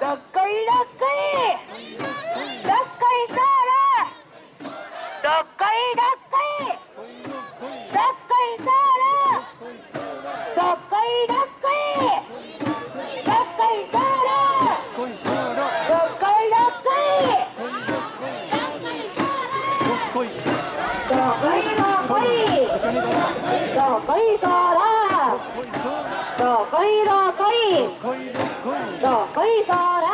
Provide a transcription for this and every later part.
どっこいどっこいどっこいそらどっこいどっこいどっこいそらどっこいどっこいどっこいそらどっこいどっこいどっこいどっこいどっこいどっこいそらどっこいどっこいどっこいそら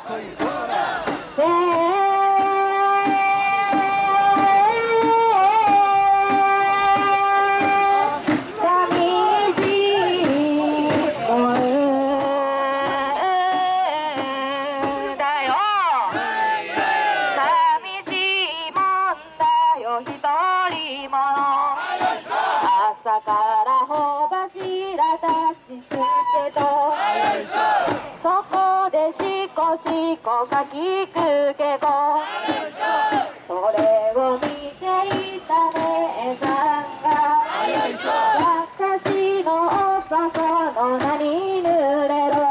朝からほばしら出ししてとそこでしこしこかきくけこそれを見ていた姉さんが私のおさその名に濡れろ